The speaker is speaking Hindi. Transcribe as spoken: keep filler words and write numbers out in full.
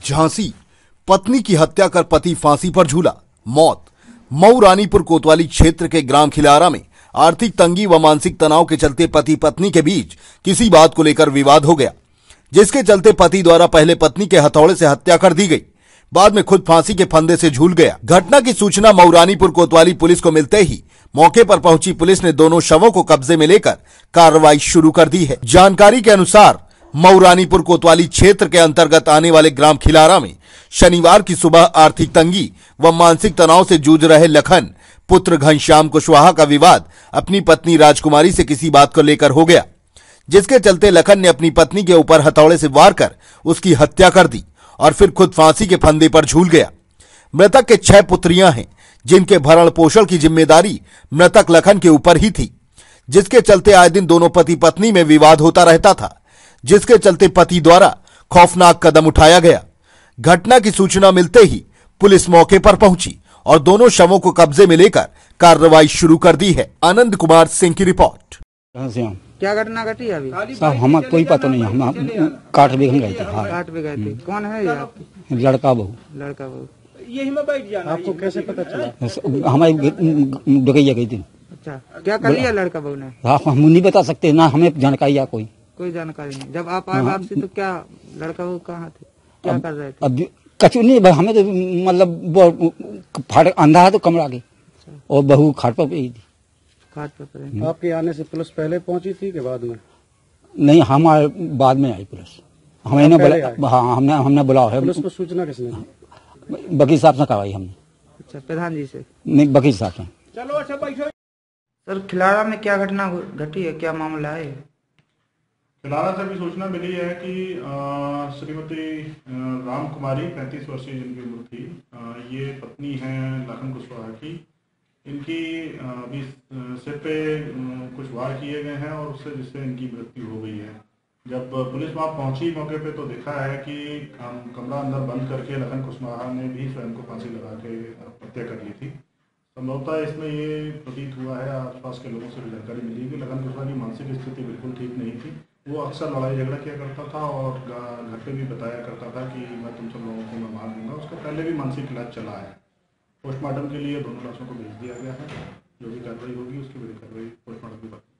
झांसी, पत्नी की हत्या कर पति फांसी पर झूला, मौत। मऊ रानीपुर कोतवाली क्षेत्र के ग्राम खिलारा में आर्थिक तंगी व मानसिक तनाव के चलते पति पत्नी के बीच किसी बात को लेकर विवाद हो गया, जिसके चलते पति द्वारा पहले पत्नी के हथौड़े से हत्या कर दी गई, बाद में खुद फांसी के फंदे से झूल गया। घटना की सूचना मऊ रानीपुर कोतवाली पुलिस को मिलते ही मौके पर पहुंची पुलिस ने दोनों शवों को कब्जे में लेकर कार्रवाई शुरू कर दी है। जानकारी के अनुसार मऊ रानीपुर कोतवाली क्षेत्र के अंतर्गत आने वाले ग्राम खिलारा में शनिवार की सुबह आर्थिक तंगी व मानसिक तनाव से जूझ रहे लखन पुत्र घनश्याम कुशवाहा का विवाद अपनी पत्नी राजकुमारी से किसी बात को लेकर हो गया, जिसके चलते लखन ने अपनी पत्नी के ऊपर हथौड़े से वार कर उसकी हत्या कर दी और फिर खुद फांसी के फंदे पर झूल गया। मृतक के छह पुत्रियां हैं, जिनके भरण पोषण की जिम्मेदारी मृतक लखन के ऊपर ही थी, जिसके चलते आए दिन दोनों पति पत्नी में विवाद होता रहता था, जिसके चलते पति द्वारा खौफनाक कदम उठाया गया। घटना की सूचना मिलते ही पुलिस मौके पर पहुंची और दोनों शवों को कब्जे में लेकर कार्रवाई शुरू कर दी है। आनंद कुमार सिंह की रिपोर्ट। क्या घटना घटी अभी? साहब हमें कोई पता नहीं, हम काठ बेगम गए थे। हाँ। काट पे गए थे। कौन है ये आपकी? लड़का बहू। लड़का बहू। यही में बैठ जाना। आपको कैसे पता चला? हमारी डकैया गई थी। अच्छा, क्या कर लिया लड़का बहू ने? आप हम नहीं बता सकते ना, हमें जानकारी या कोई कोई जानकारी नहीं। जब आप आए वापसी तो क्या लड़का बहू कहाँ थे, क्या कर रहे थे? अब कचू नहीं, हमें तो मतलब फाटक अंधा है तो कमरा गई और बहू खाट पर गई थी। खाट पर। आपके आने से पुलिस पहले पहुंची थी कि बाद में? नहीं, हमारे बाद में आई पुलिस। हमें ने बोला, हाँ हमने हमने बुलाया है। पुलिस को सूचना किसने दी? वकील साहब से करवाई हमने। अच्छा, प्रधान जी से? नहीं, वकील साहब से। चलो अच्छा बैठो। सर, खिलारा में क्या घटना घटी है, क्या मामला है? खिलारा से भी सूचना मिली है कि श्रीमती राम कुमारी पैंतीस वर्षीय जिनकी उम्र थी, आ, ये पत्नी है लखन कुशवाहा की। इनकी अभी सिर पे कुछ वार किए गए हैं और उससे जिससे इनकी मृत्यु हो गई है। जब पुलिस वहाँ पहुंची मौके पे तो देखा है कि कमरा अंदर बंद करके लखन कुशवाहा ने भी स्वयं को फांसी लगा के हत्या कर ली थी। संभवतः इसमें ये प्रतीत हुआ है, आसपास के लोगों से भी जानकारी मिली कि लखन कुशवाहा की मानसिक स्थिति बिल्कुल ठीक नहीं थी। वो अक्सर लड़ाई झगड़ा किया करता था और घर पे भी बताया करता था कि मैं तुम सब लोगों को मैं मार दूंगा। उसका पहले भी मानसिक इलाज चला है। पोस्टमार्टम के लिए दोनों लाशों को भेज दिया गया है। जो भी कार्रवाई होगी उसकी बड़ी कार्रवाई पोस्टमार्टम के बाद